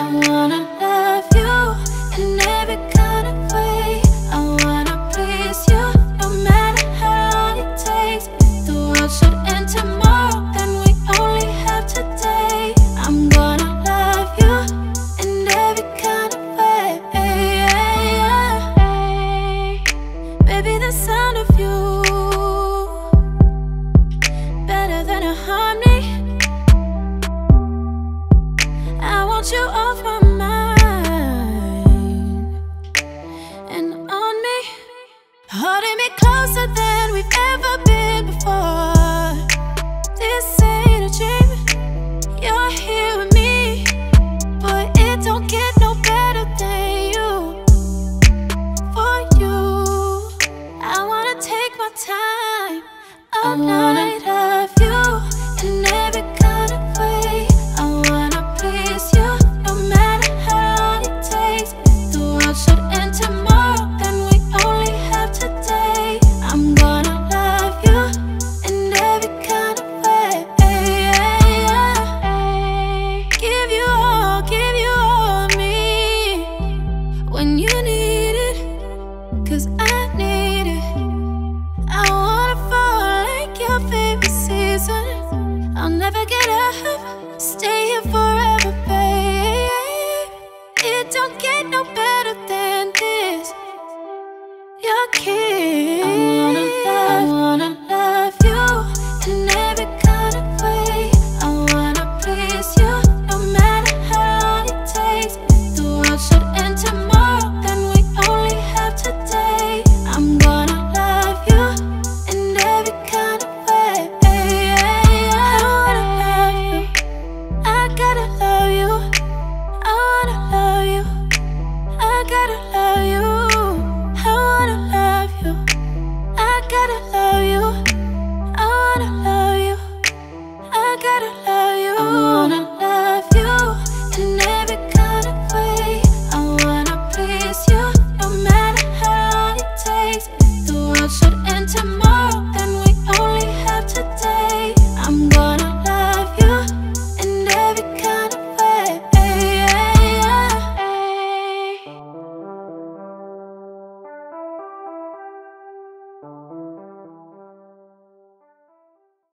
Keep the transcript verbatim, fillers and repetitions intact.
wanna love you in every kind of way. I wanna please you, no matter how long it takes. If the world should end tomorrow, then we only have today. I'm gonna love you in every kind of way. Baby, the sound of you better than a harmony. I want you off my mind and on me, holding me closer than we've ever been before. This ain't a dream, you're here with me. Boy, it don't get no better than you. For you, I wanna take my time all night. I love you in every kind of way. I wanna please you, no matter how long it takes. If the world should end tomorrow, then we only have today. I'm gonna love you in every kind of way. Give you all, give you all of me when you need it, 'cause I need it. I wanna fall like your favorite season. I'll never get up.